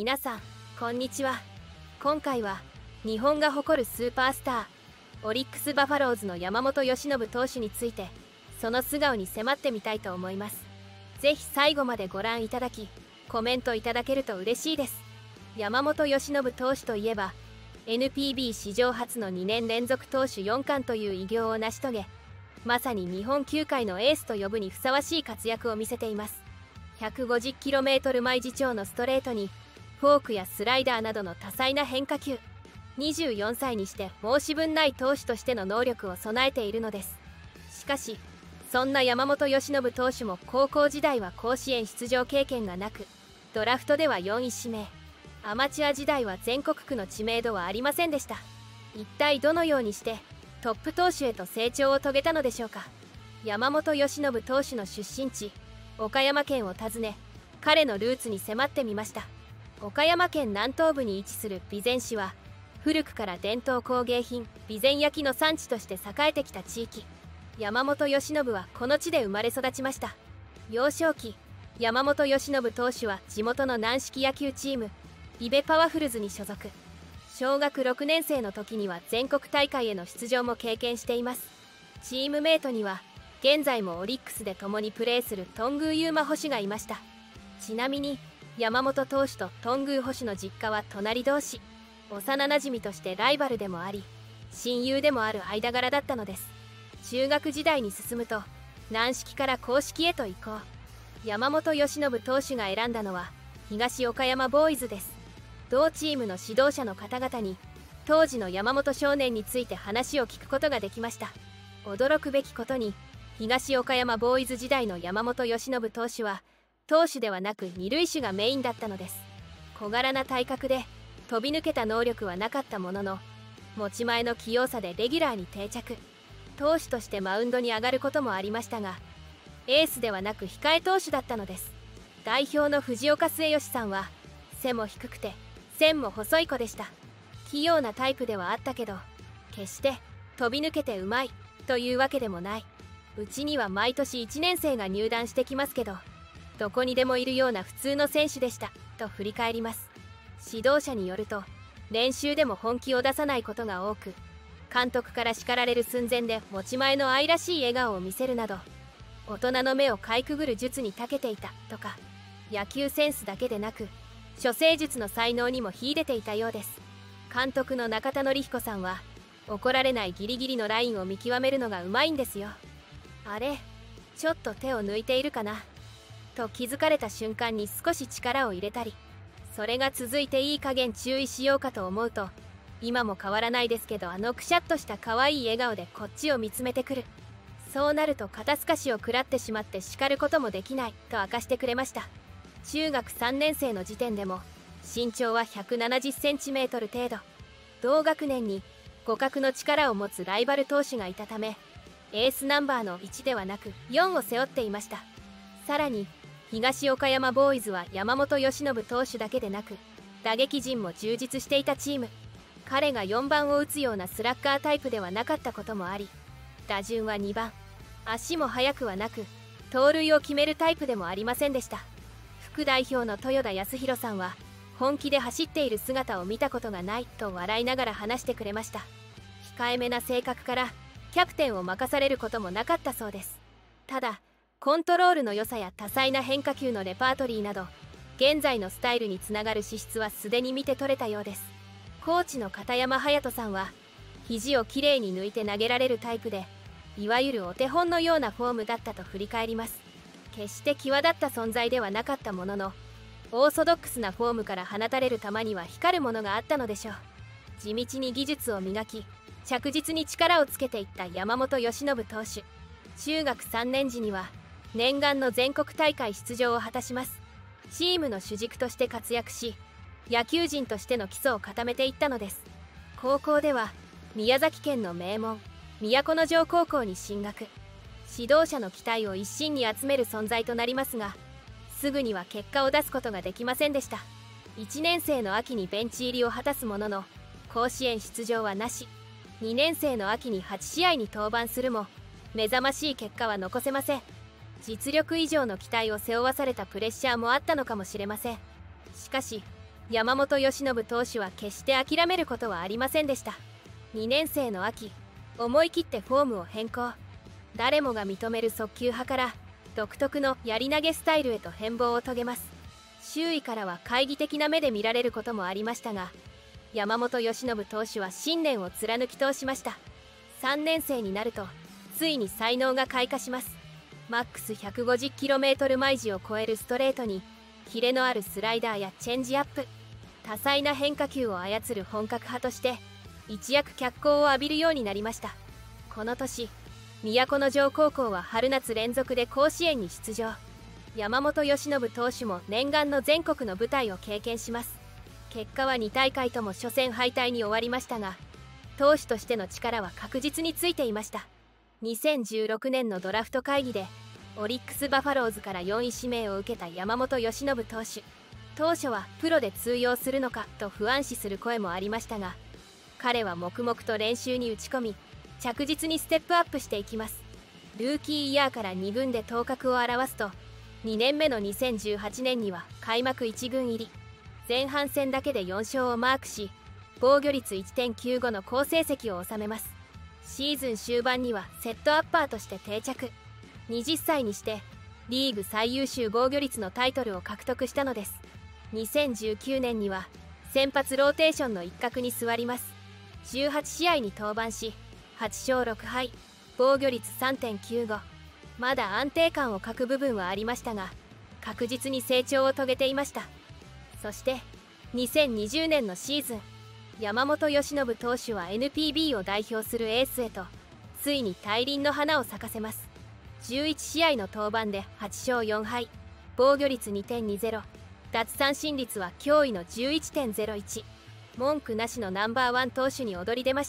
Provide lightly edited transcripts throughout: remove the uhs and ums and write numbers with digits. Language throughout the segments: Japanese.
皆さんこんにちは。今回は日本が誇るスーパースターオリックス・バファローズの山本由伸投手についてその素顔に迫ってみたいと思います。ぜひ最後までご覧いただきコメントいただけると嬉しいです。山本由伸投手といえば NPB 史上初の2年連続投手4冠という偉業を成し遂げ、まさに日本球界のエースと呼ぶにふさわしい活躍を見せています。150km 毎時超のストレートにフォークやスライダーなどの多彩な変化球、24歳にして申し分ない投手としての能力を備えているのです。しかしそんな山本由伸投手も高校時代は甲子園出場経験がなく、ドラフトでは4位指名、アマチュア時代は全国区の知名度はありませんでした。一体どのようにしてトップ投手へと成長を遂げたのでしょうか。山本由伸投手の出身地岡山県を訪ね、彼のルーツに迫ってみました。岡山県南東部に位置する備前市は古くから伝統工芸品備前焼の産地として栄えてきた地域。山本由伸はこの地で生まれ育ちました。幼少期、山本由伸投手は地元の軟式野球チーム伊部パワフルズに所属。小学6年生の時には全国大会への出場も経験しています。チームメートには現在もオリックスで共にプレーする頓宮裕真捕手がいました。ちなみに山本投手と頓宮捕手の実家は隣同士、幼なじみとしてライバルでもあり親友でもある間柄だったのです。中学時代に進むと軟式から硬式へと移行。山本由伸投手が選んだのは東岡山ボーイズです。同チームの指導者の方々に当時の山本少年について話を聞くことができました。驚くべきことに東岡山ボーイズ時代の山本由伸投手は投手ではなく二塁手がメインだったのです。小柄な体格で飛び抜けた能力はなかったものの、持ち前の器用さでレギュラーに定着。投手としてマウンドに上がることもありましたが、エースではなく控え投手だったのです。代表の藤岡末義さんは背も低くて線も細い子でした。器用なタイプではあったけど、決して飛び抜けてうまいというわけでもない。うちには毎年1年生が入団してきますけど、どこにでもいるような普通の選手でしたと振り返ります。指導者によると練習でも本気を出さないことが多く、監督から叱られる寸前で持ち前の愛らしい笑顔を見せるなど、大人の目をかいくぐる術に長けていたとか、野球センスだけでなく処世術の才能にも秀でていたようです。監督の中田紀彦さんは怒られないギリギリのラインを見極めるのがうまいんですよ。あれ、ちょっと手を抜いているかなと気づかれた瞬間に少し力を入れたり、それが続いていい加減注意しようかと思うと、今も変わらないですけどくしゃっとした可愛い笑顔でこっちを見つめてくる。そうなると肩透かしを食らってしまって叱ることもできないと明かしてくれました。中学3年生の時点でも身長は 170cm 程度。同学年に互角の力を持つライバル投手がいたため、エースナンバーの1ではなく4を背負っていました。さらに東岡山ボーイズは山本由伸投手だけでなく打撃陣も充実していたチーム。彼が4番を打つようなスラッガータイプではなかったこともあり、打順は2番、足も速くはなく盗塁を決めるタイプでもありませんでした。副代表の豊田康弘さんは本気で走っている姿を見たことがないと笑いながら話してくれました。控えめな性格からキャプテンを任されることもなかったそうです。ただコントロールの良さや多彩な変化球のレパートリーなど現在のスタイルにつながる資質はすでに見て取れたようです。コーチの片山隼人さんは肘をきれいに抜いて投げられるタイプで、いわゆるお手本のようなフォームだったと振り返ります。決して際立った存在ではなかったものの、オーソドックスなフォームから放たれる球には光るものがあったのでしょう。地道に技術を磨き着実に力をつけていった山本由伸投手。中学3年時には念願の全国大会出場を果たします。チームの主軸として活躍し、野球人としての基礎を固めていったのです。高校では宮崎県の名門都城高校に進学。指導者の期待を一身に集める存在となりますが、すぐには結果を出すことができませんでした。1年生の秋にベンチ入りを果たすものの甲子園出場はなし。2年生の秋に8試合に登板するも目覚ましい結果は残せません。実力以上の期待を背負わされたプレッシャーもあったのかもしれません。しかし山本由伸投手は決して諦めることはありませんでした。2年生の秋、思い切ってフォームを変更。誰もが認める速球派から独特のやり投げスタイルへと変貌を遂げます。周囲からは懐疑的な目で見られることもありましたが、山本由伸投手は信念を貫き通しました。3年生になるとついに才能が開花します。マックス 150km 毎時を超えるストレートにキレのあるスライダーやチェンジアップ、多彩な変化球を操る本格派として一躍脚光を浴びるようになりました。この年、都城高校は春夏連続で甲子園に出場。山本由伸投手も念願の全国の舞台を経験します。結果は2大会とも初戦敗退に終わりましたが、投手としての力は確実についていました。2016年のドラフト会議でオリックス・バファローズから4位指名を受けた山本由伸投手。当初はプロで通用するのかと不安視する声もありましたが、彼は黙々と練習に打ち込み、着実にステップアップしていきます。ルーキーイヤーから2軍で頭角を現すと、2年目の2018年には開幕1軍入り。前半戦だけで4勝をマークし、防御率 1.95 の好成績を収めます。シーズン終盤にはセットアッパーとして定着。20歳にしてリーグ最優秀防御率のタイトルを獲得したのです。2019年には先発ローテーションの一角に座ります。18試合に登板し、8勝6敗、防御率 3.95。まだ安定感を欠く部分はありましたが、確実に成長を遂げていました。そして2020年のシーズン、山本由伸投手は NPB を代表するエースへとついに大輪の花を咲かせます。11試合の登板で8勝4敗、防御率 2.20、奪三振率は驚異の 11.01。文句なしのナンバーワン投手に躍り出ました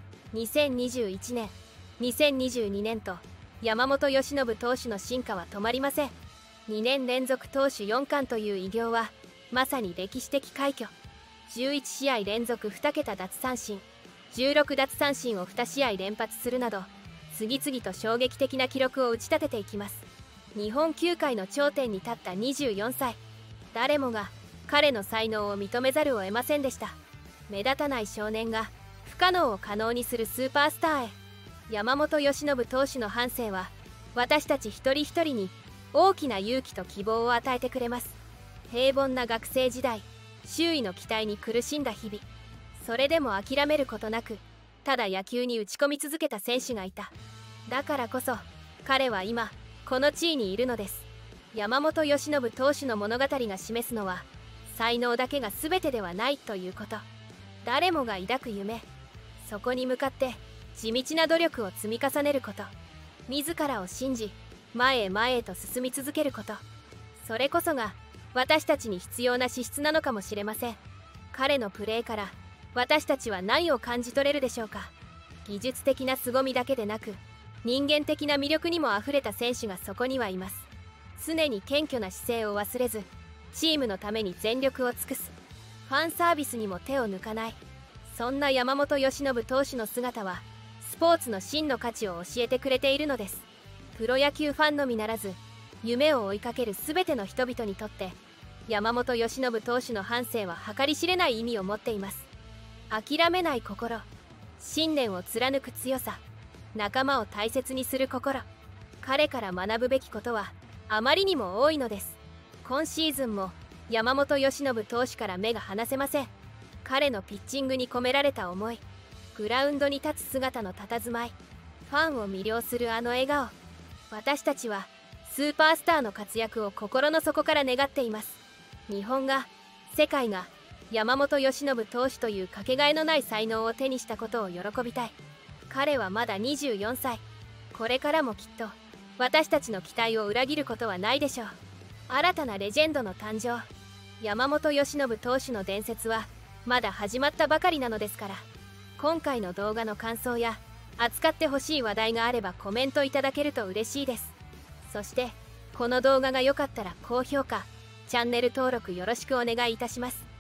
。2021年、2022年と山本由伸投手の進化は止まりません。2年連続投手4冠という偉業はまさに歴史的快挙。11試合連続2桁奪三振、16奪三振を2試合連発するなど、次々と衝撃的な記録を打ち立てていきます。日本球界の頂点に立った24歳。誰もが彼の才能を認めざるを得ませんでした。目立たない少年が不可能を可能にするスーパースターへ。山本由伸投手の半生は私たち一人一人に大きな勇気と希望を与えてくれます。平凡な学生時代、周囲の期待に苦しんだ日々、それでも諦めることなくただ野球に打ち込み続けた選手がいた。だからこそ彼は今この地位にいるのです。山本由伸投手の物語が示すのは、才能だけが全てではないということ。誰もが抱く夢、そこに向かって地道な努力を積み重ねること、自らを信じ前へ前へと進み続けること、それこそが私たちに必要な資質なのかもしれません。彼のプレーから私たちは何を感じ取れるでしょうか。技術的な凄みだけでなく、人間的な魅力にもあふれた選手がそこにはいます。常に謙虚な姿勢を忘れず、チームのために全力を尽くす。ファンサービスにも手を抜かない。そんな山本由伸投手の姿はスポーツの真の価値を教えてくれているのです。プロ野球ファンのみならず、夢を追いかける全ての人々にとって山本由伸投手の半生は計り知れない意味を持っています。諦めない心、信念を貫く強さ、仲間を大切にする心、彼から学ぶべきことはあまりにも多いのです。今シーズンも山本由伸投手から目が離せません。彼のピッチングに込められた思い、グラウンドに立つ姿の佇まい、ファンを魅了するあの笑顔、私たちはスーパースターの活躍を心の底から願っています。日本が、世界が山本由伸投手というかけがえのない才能を手にしたことを喜びたい。彼はまだ24歳。これからもきっと私たちの期待を裏切ることはないでしょう。新たなレジェンドの誕生、山本由伸投手の伝説はまだ始まったばかりなのですから。今回の動画の感想や扱ってほしい話題があればコメントいただけると嬉しいです。そしてこの動画が良かったら高評価、チャンネル登録よろしくお願いいたします。